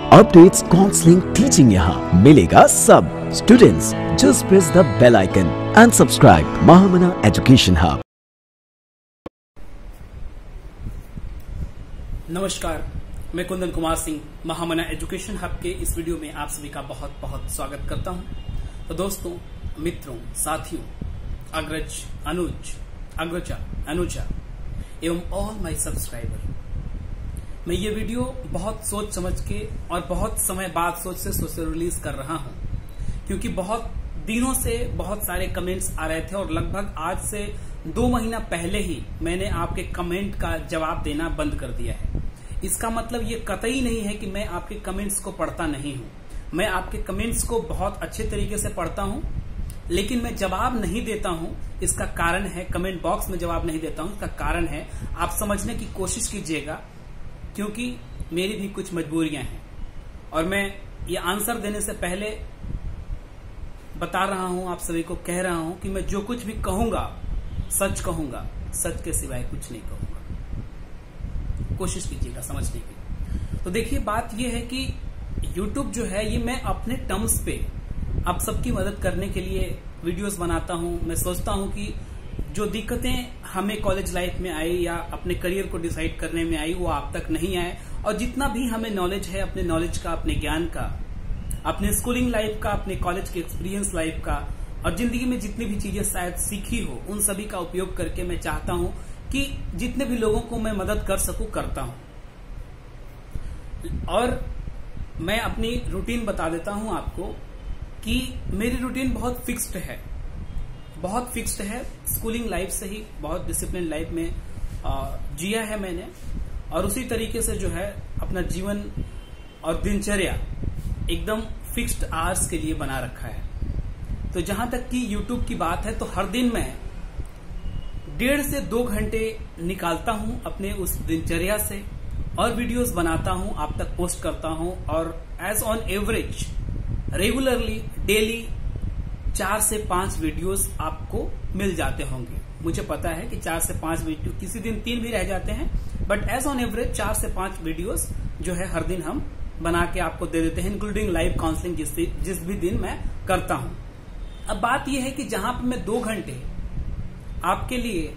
Updates, counselling, teaching यहाँ मिलेगा सब। Students just press the bell icon and subscribe Mahamana education hub. नमस्कार, मैं कुंदन कुमार सिंह महामना एजुकेशन हब के इस वीडियो में आप सभी का बहुत बहुत स्वागत करता हूं। तो दोस्तों, मित्रों, साथियों, अग्रज, अनुज, अग्रजा, अनुजा एवं ऑल माय सब्सक्राइबर, मैं ये वीडियो बहुत सोच समझ के और बहुत समय बाद सोच से रिलीज कर रहा हूं, क्योंकि बहुत दिनों से बहुत सारे कमेंट्स आ रहे थे और लगभग आज से 2 महीना पहले ही मैंने आपके कमेंट का जवाब देना बंद कर दिया है। इसका मतलब ये कतई नहीं है कि मैं आपके कमेंट्स को पढ़ता नहीं हूं। मैं आपके कमेंट्स को बहुत अच्छे तरीके से पढ़ता हूं, लेकिन मैं जवाब नहीं देता हूं। इसका कारण है, कमेंट बॉक्स में जवाब नहीं देता हूं, इसका कारण है आप समझने की कोशिश कीजिएगा, क्योंकि मेरी भी कुछ मजबूरियां हैं और मैं ये आंसर देने से पहले बता रहा हूं, आप सभी को कह रहा हूं कि मैं जो कुछ भी कहूंगा कहूंगा, सच के सिवाय कुछ नहीं कहूंगा। कोशिश कीजिएगा समझने की। तो देखिए, बात यह है कि YouTube जो है, ये मैं अपने टर्म्स पे आप सबकी मदद करने के लिए वीडियोस बनाता हूं। मैं सोचता हूं कि जो दिक्कतें हमें कॉलेज लाइफ में आई या अपने करियर को डिसाइड करने में आई, वो आप तक नहीं आए, और जितना भी हमें नॉलेज है, अपने नॉलेज का, अपने ज्ञान का, अपने स्कूलिंग लाइफ का, अपने कॉलेज के एक्सपीरियंस लाइफ का, और जिंदगी में जितनी भी चीजें शायद सीखी हो, उन सभी का उपयोग करके मैं चाहता हूं कि जितने भी लोगों को मैं मदद कर सकूं, करता हूं। और मैं अपनी रूटीन बता देता हूं आपको कि मेरी रूटीन बहुत फिक्स्ड है, बहुत फिक्स्ड है। स्कूलिंग लाइफ से ही बहुत डिसिप्लिन लाइफ में जिया है मैंने, और उसी तरीके से जो है अपना जीवन और दिनचर्या एकदम फिक्स्ड आवर्स के लिए बना रखा है। तो जहां तक कि YouTube की बात है, तो हर दिन मैं 1.5 से 2 घंटे निकालता हूं अपने उस दिनचर्या से और वीडियोस बनाता हूं, आप तक पोस्ट करता हूं, और as on average regularly daily 4 से 5 वीडियोस आपको मिल जाते होंगे। मुझे पता है कि 4 से 5 वीडियो, किसी दिन 3 भी रह जाते हैं, बट एज ऑन एवरेज 4 से 5 वीडियोस जो है हर दिन हम बना के आपको दे देते हैं, इंक्लूडिंग लाइव काउंसलिंग जिस भी दिन मैं करता हूं। अब बात यह है कि जहां पर मैं 2 घंटे आपके लिए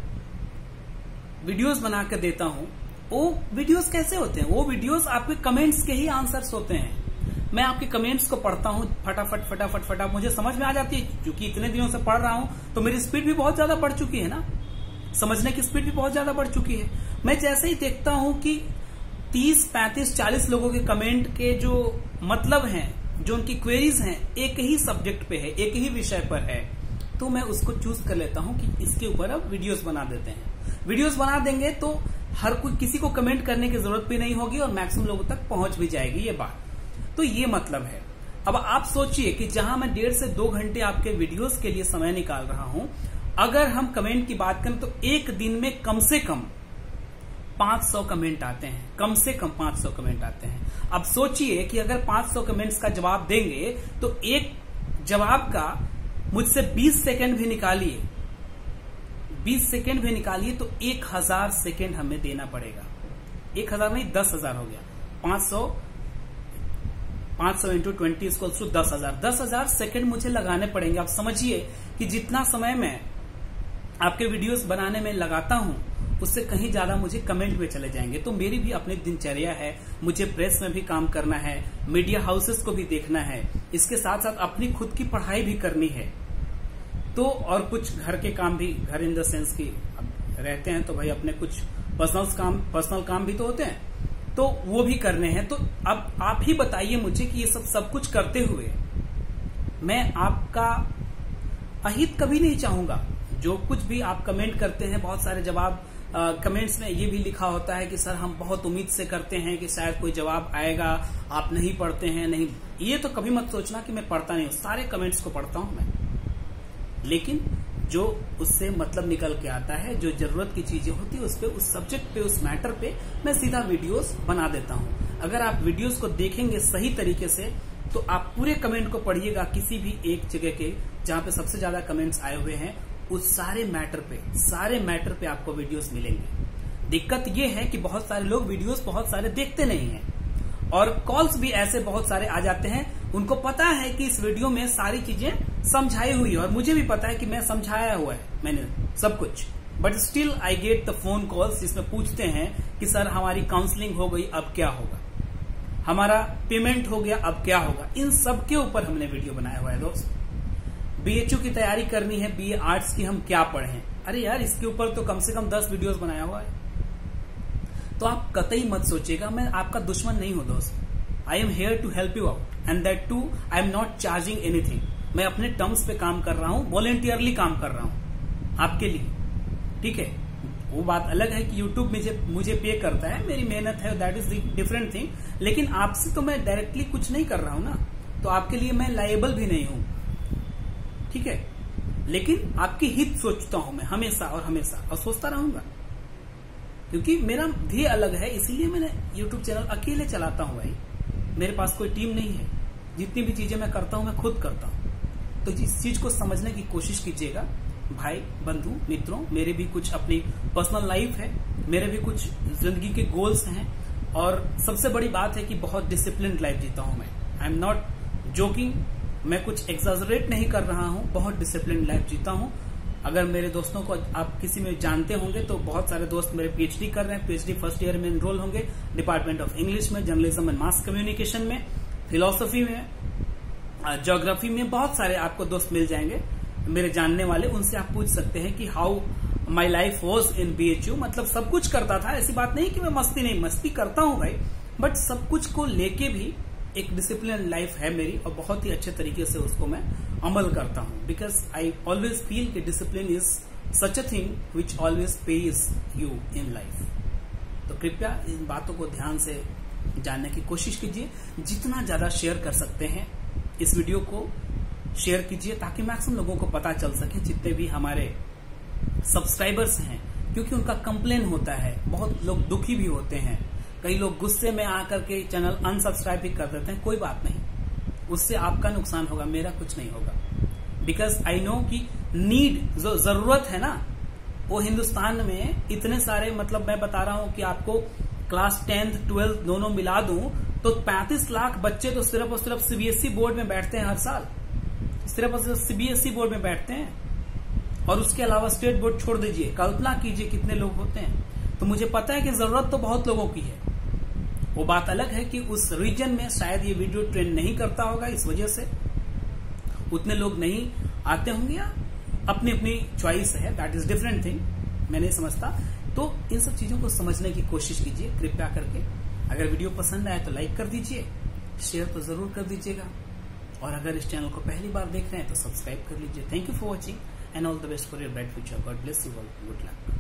वीडियोस बना के देता हूं, वो वीडियोस कैसे होते हैं? वो वीडियोस आपके कमेंट्स के ही आंसर्स होते हैं। मैं आपके कमेंट्स को पढ़ता हूं, फटाफट मुझे समझ में आ जाती है, क्योंकि इतने दिनों से पढ़ रहा हूं तो मेरी स्पीड भी बहुत ज्यादा बढ़ चुकी है ना, समझने की स्पीड भी बहुत ज्यादा बढ़ चुकी है। मैं जैसे ही देखता हूं कि 30, 35, 40 लोगों के कमेंट के जो मतलब हैं, जो उनकी क्वेरीज हैं, एक ही सब्जेक्ट पे है, एक ही विषय पर है, तो मैं उसको चूज कर लेता हूं कि इसके ऊपर अब वीडियोस बना देते हैं। वीडियोस बना देंगे तो हर कोई, किसी को कमेंट करने की जरूरत भी नहीं होगी और मैक्सिमम लोगों तक पहुंच भी जाएगी ये बात। तो ये मतलब है। अब आप सोचिए कि जहां मैं 1.5 से 2 घंटे आपके वीडियोस के लिए समय निकाल रहा हूं, अगर हम कमेंट की बात करें तो एक दिन में कम से कम 500 कमेंट आते हैं, कम से कम 500 कमेंट आते हैं। अब सोचिए कि अगर 500 कमेंट्स का जवाब देंगे तो एक जवाब का मुझसे 20 सेकंड भी निकालिए, 20 सेकंड भी निकालिए तो 1000 सेकंड हमें देना पड़ेगा। 1000 नहीं, 10,000 हो गया। 500 इंटू 20 इक्वल्स टू 10,000। 10,000 सेकंड मुझे लगाने पड़ेंगे। आप समझिए कि जितना समय मैं आपके वीडियोस बनाने में लगाता हूं, उससे कहीं ज्यादा मुझे कमेंट में चले जाएंगे। तो मेरी भी अपनी दिनचर्या है, मुझे प्रेस में भी काम करना है, मीडिया हाउसेस को भी देखना है, इसके साथ साथ अपनी खुद की पढ़ाई भी करनी है, तो और कुछ घर के काम भी, घर इन द सेंस की रहते हैं तो भाई अपने कुछ पर्सनल काम भी तो होते हैं, तो वो भी करने हैं। तो अब आप ही बताइए मुझे कि ये सब कुछ करते हुए मैं आपका अहित कभी नहीं चाहूंगा। जो कुछ भी आप कमेंट करते हैं, बहुत सारे जवाब कमेंट्स में ये भी लिखा होता है कि सर हम बहुत उम्मीद से करते हैं कि शायद कोई जवाब आएगा, आप नहीं पढ़ते हैं। नहीं, ये तो कभी मत सोचना कि मैं पढ़ता नहीं हूं, सारे कमेंट्स को पढ़ता हूं मैं, लेकिन जो उससे मतलब निकल के आता है, जो जरूरत की चीजें होती है, उस पे, उस सब्जेक्ट पे, उस मैटर पे मैं सीधा वीडियोस बना देता हूं। अगर आप वीडियोस को देखेंगे सही तरीके से तो आप पूरे कमेंट को पढ़िएगा, किसी भी एक जगह के जहां पे सबसे ज्यादा कमेंट्स आए हुए हैं, उस सारे मैटर पे आपको वीडियोस मिलेंगे। दिक्कत ये है कि बहुत सारे लोग वीडियोस बहुत सारे देखते नहीं हैं और कॉल्स भी ऐसे बहुत सारे आ जाते हैं, उनको पता है कि इस वीडियो में सारी चीजें समझाई हुई है और मुझे भी पता है कि मैं समझाया हुआ है मैंने सब कुछ, but still I get the phone calls जिसमें पूछते हैं कि सर हमारी काउंसलिंग हो गई, अब क्या होगा, हमारा पेमेंट हो गया, अब क्या होगा। इन सब के ऊपर हमने वीडियो बनाया हुआ है दोस्त। बीएचयू की तैयारी करनी है, बीए आर्ट्स की हम क्या पढ़ें, अरे यार इसके ऊपर तो कम से कम 10 वीडियोस बनाया हुआ है। तो आप कतई मत सोचिएगा मैं आपका दुश्मन नहीं हूं दोस्त। I am here to help you out and that too I am not charging anything. मैं अपने टर्म्स पे काम कर रहा हूं, वॉलेंटियरली काम कर रहा हूं आपके लिए, ठीक है। वो बात अलग है कि यूट्यूब मुझे पे करता है, मेरी मेहनत है, दैट इज डिफरेंट थिंग। लेकिन आपसे तो मैं डायरेक्टली कुछ नहीं कर रहा हूं ना, तो आपके लिए मैं लायबल भी नहीं हूं, ठीक है। लेकिन आपकी हित सोचता हूं मैं हमेशा और हमेशा, और सोचता रहूंगा, क्योंकि मेरा ध्येय अलग है। इसीलिए मैंने यूट्यूब चैनल अकेले चलाता हूं भाई, मेरे पास कोई टीम नहीं है। जितनी भी चीजें मैं करता हूं मैं खुद करता हूं। तो इस चीज को समझने की कोशिश कीजिएगा भाई, बंधु, मित्रों। मेरे भी कुछ अपनी पर्सनल लाइफ है, मेरे भी कुछ जिंदगी के गोल्स हैं, और सबसे बड़ी बात है कि बहुत डिसिप्लिन लाइफ जीता हूं मैं। आई एम नॉट जोकिंग, मैं कुछ एक्सैजरेट नहीं कर रहा हूं, बहुत डिसिप्लिन लाइफ जीता हूं। अगर मेरे दोस्तों को आप किसी में जानते होंगे तो बहुत सारे दोस्त मेरे पीएचडी कर रहे हैं, पीएचडी फर्स्ट ईयर में एनरोल होंगे, डिपार्टमेंट ऑफ इंग्लिश में, जर्नलिज्म एंड मास कम्युनिकेशन में, फिलोसफी में, ज्योग्राफी में। बहुत सारे आपको दोस्त मिल जाएंगे मेरे जानने वाले, उनसे आप पूछ सकते हैं कि how my life was in BHU. मतलब सब कुछ करता था, ऐसी बात नहीं कि मैं मस्ती करता हूं भाई, बट सब कुछ को लेके भी एक डिसिप्लिन लाइफ है मेरी, और बहुत ही अच्छे तरीके से उसको मैं अमल करता हूं। बिकॉज आई ऑलवेज फील कि discipline is such a thing which always pays you in life. तो कृपया इन बातों को ध्यान से जानने की कोशिश कीजिए, जितना ज्यादा शेयर कर सकते हैं इस वीडियो को शेयर कीजिए, ताकि मैक्सिमम लोगों को पता चल सके, जितने भी हमारे सब्सक्राइबर्स हैं, क्योंकि उनका कंप्लेन होता है, बहुत लोग दुखी भी होते हैं, कई लोग गुस्से में आकर के चैनल अनसब्सक्राइब भी कर देते हैं। कोई बात नहीं, उससे आपका नुकसान होगा, मेरा कुछ नहीं होगा। बिकॉज आई नो कि नीड, जो जरूरत है ना, वो हिंदुस्तान में इतने सारे, मतलब मैं बता रहा हूं कि आपको क्लास 10th 12th दोनों मिला दूं तो 35 लाख बच्चे तो सिर्फ और सिर्फ सीबीएसई बोर्ड में बैठते हैं हर साल, सिर्फ और सिर्फ सीबीएसई बोर्ड में बैठते हैं। और उसके अलावा स्टेट बोर्ड छोड़ दीजिए, कल्पना कीजिए कितने लोग होते हैं। तो मुझे पता है कि जरूरत तो बहुत लोगों की है। वो बात अलग है कि उस रीजन में शायद ये वीडियो ट्रेंड नहीं करता होगा, इस वजह से उतने लोग नहीं आते होंगे, या अपनी अपनी चॉइस है, दैट इज डिफरेंट थिंग, मैं नहीं समझता। तो इन सब चीजों को समझने की कोशिश कीजिए कृपया करके। अगर वीडियो पसंद आए तो लाइक कर दीजिए, शेयर तो जरूर कर दीजिएगा, और अगर इस चैनल को पहली बार देख रहे हैं तो सब्सक्राइब कर लीजिए। Thank you for watching and all the best for your bright future. God bless you all, good luck.